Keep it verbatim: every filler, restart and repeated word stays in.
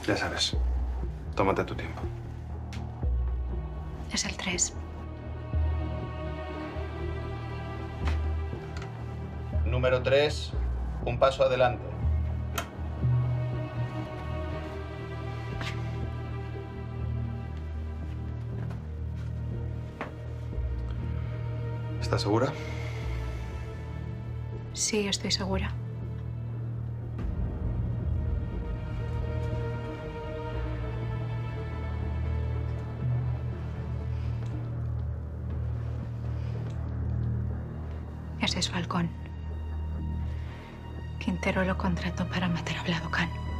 Ya sabes, tómate tu tiempo. Es el tres. Número tres, un paso adelante. ¿Estás segura? Sí, estoy segura. Ese es Falcón. Quintero lo contrató para matar a Vlado Can.